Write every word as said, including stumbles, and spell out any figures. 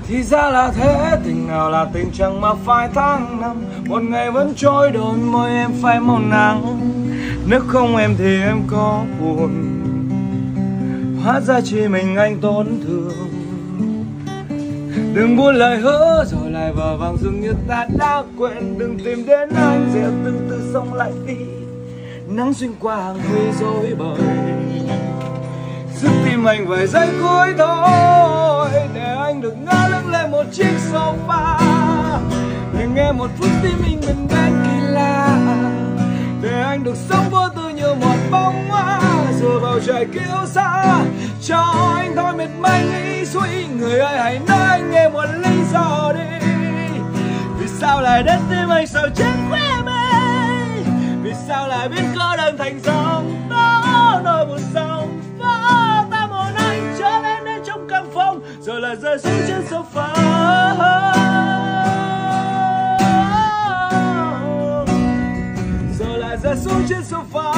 Thì ra là thế, tình nào là tình chẳng mà phải tháng năm. Một ngày vẫn trôi đôi môi em phai màu nắng. Nếu không em thì em có buồn, hóa ra chỉ mình anh tổn thương. Đừng buồn lời hứa rồi lại vờ vàng dường như ta đã quên. Đừng tìm đến anh sẽ từ từ sống lại đi. Nắng xuyên qua hàng huy dối bời, giúp tim anh vài giây cuối thôi. Để anh được ngã lưng lên một chiếc sofa, để nghe một phút tim mình bên bên kỳ lạ. Để anh được sống vô tư như một bông hoa, rồi vào trời kiêu xa. Cho anh thôi mệt mỏi nghĩ suy, người ơi hãy nói anh nghe một lý do đi. Vì sao lại đến tim anh sao chết của em ơi? Vì sao lại biết cô đơn thành dòng đó nỗi buồn sông phá. Ta muốn anh trở lên đến trong căn phòng, rồi lại rơi xuống trên sofa. Rồi lại rơi xuống trên sofa.